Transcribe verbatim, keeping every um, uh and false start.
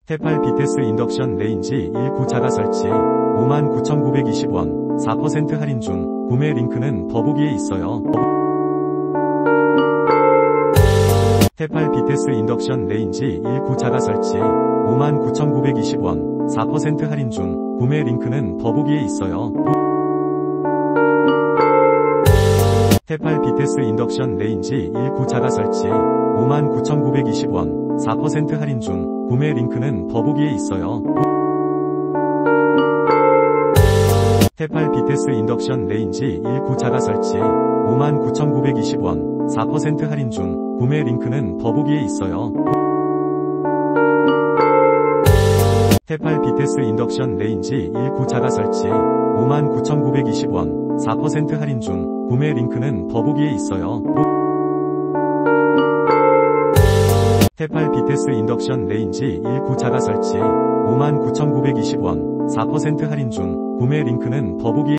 테팔 비테스 인덕션 레인지 일 구 자가 설치 오만 구천구백이십 원 사 퍼센트 할인 중. 구매 링크는 더보기에 있어요. 테팔 비테스 인덕션 레인지 일 구 자가 설치 오만 구천구백이십 원 사 퍼센트 할인 중. 구매 링크는 더보기에 있어요. 테팔 비테스 인덕션 레인지 일 구 자가 설치 오만 구천구백이십 원 사 퍼센트 할인 중. 구매 링크는 더보기에 있어요. 테팔 비테스 인덕션 레인지 일 구 자가 설치 오만 구천구백이십 원 사 퍼센트 할인 중. 구매 링크는 더보기에 있어요. 테팔 비테스 인덕션 레인지 일 구 자가 설치 오만 구천구백이십 원 사 퍼센트 할인 중. 구매 링크는 더보기에 있어요. 테팔 비테스 인덕션 레인지 일 구 자가 설치 오만 구천구백이십 원 사 퍼센트 할인 중. 구매 링크는 더보기에